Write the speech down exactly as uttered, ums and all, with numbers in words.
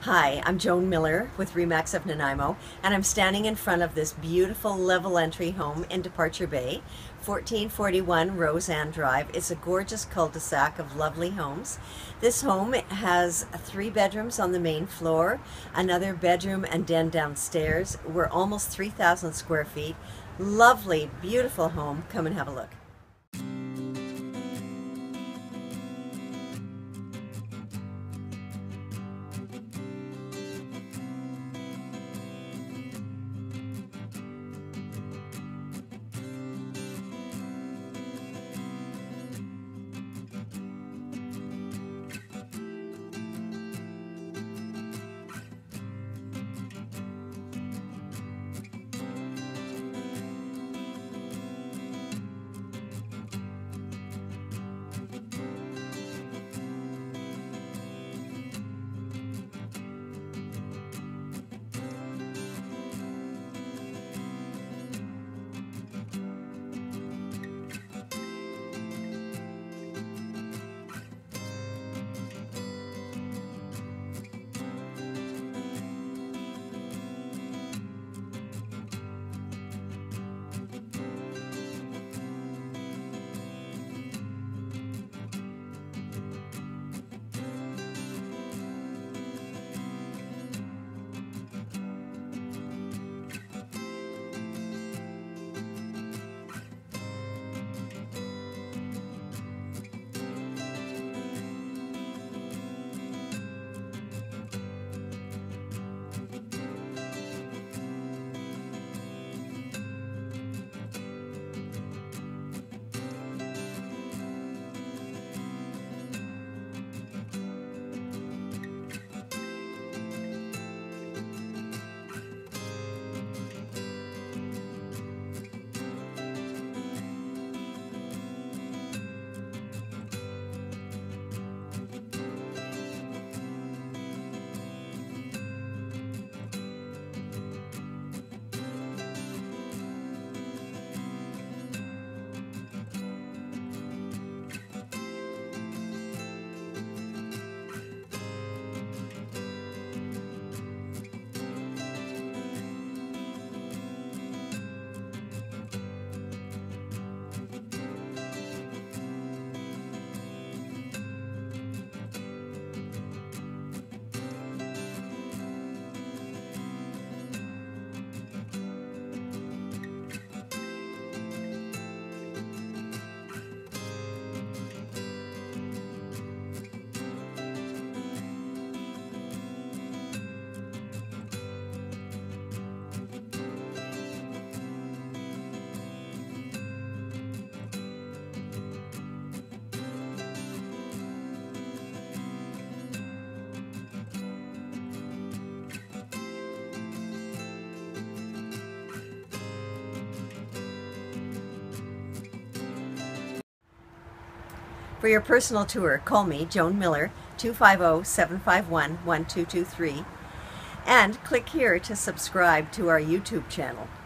Hi, I'm Joan Miller with Remax of Nanaimo, and I'm standing in front of this beautiful level entry home in Departure Bay, fourteen forty-one Roseanne Drive. It's a gorgeous cul-de-sac of lovely homes. This home has three bedrooms on the main floor, another bedroom and den downstairs. We're almost three thousand square feet. Lovely, beautiful home. Come and have a look. For your personal tour, call me, Joan Miller, two five zero, seven five one, one two two three, and click here to subscribe to our YouTube channel.